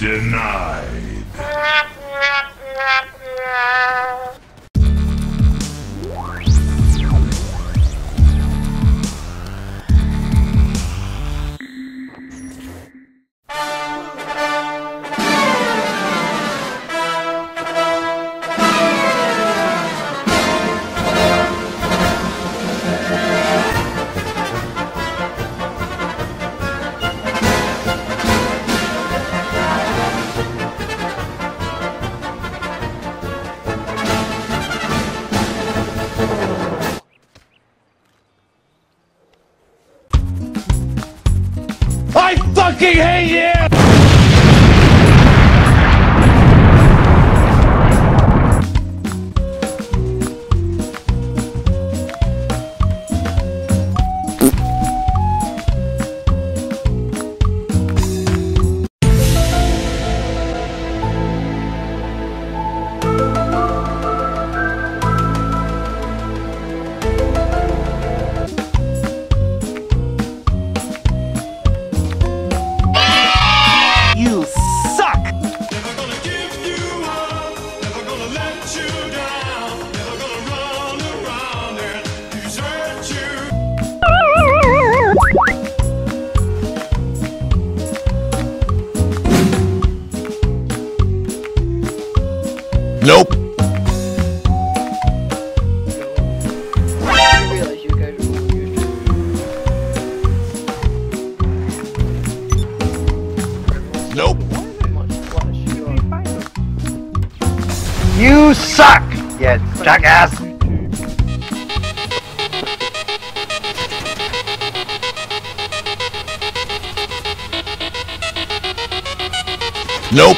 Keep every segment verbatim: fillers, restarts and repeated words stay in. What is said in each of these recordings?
Denied. I fucking hate you! You suck! Never gonna give you up, never gonna let you down, never gonna run around and desert you. Nope. I realize you guys are all YouTube. Nope. You suck, you jackass! Nope.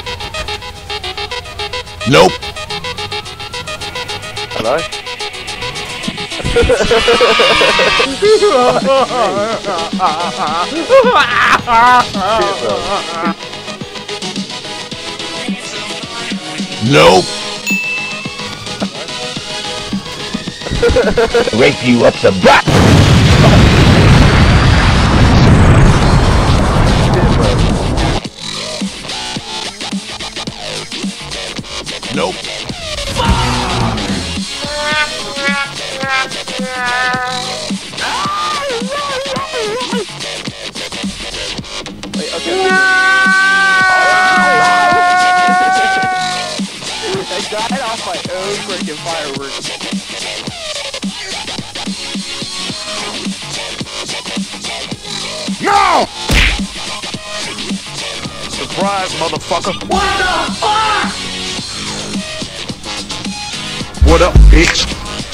Nope. Hello? Nope. Rape you up the butt. Nope. Wait, okay. I died off my own freaking fireworks. No! Surprise, motherfucker. What the fuck? What up, bitch?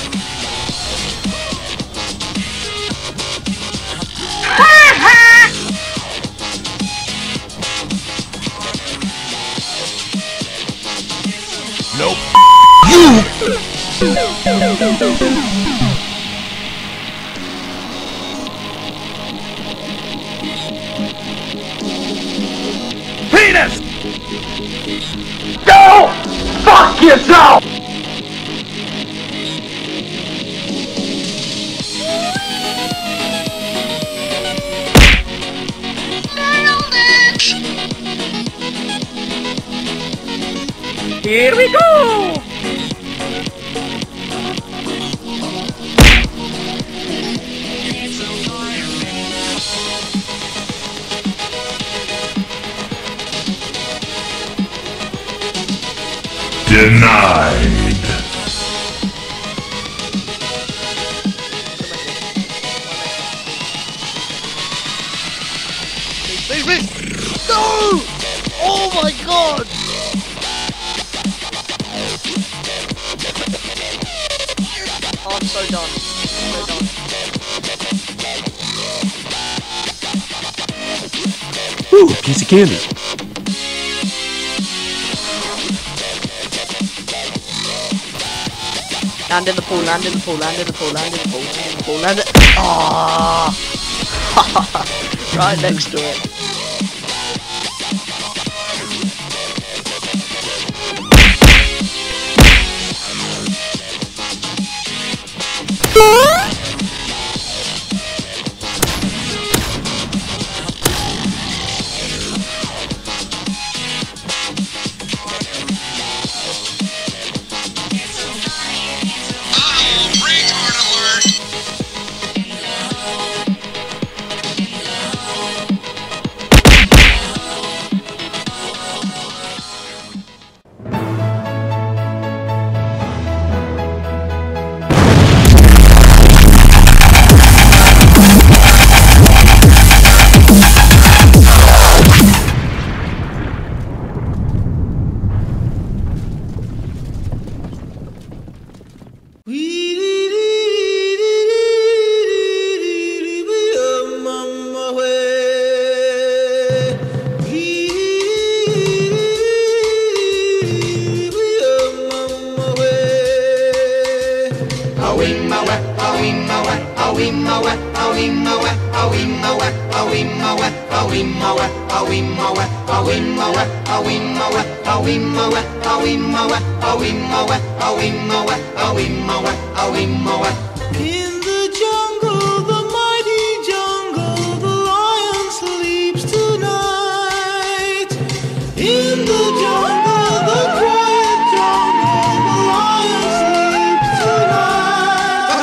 Nope. You! Penis! Go! Fuck yourself! Here we go! Denied. No! Oh my god! Oh, I'm so done. I'm so done. Ooh, a piece of candy. Land in the pool, land in the pool, land in the pool, land in the pool, land in the pool, land in Ah! Right next to it. the jungle, the mighty jungle, the lion sleeps tonight. In the jungle, the quiet jungle, the lion sleeps tonight.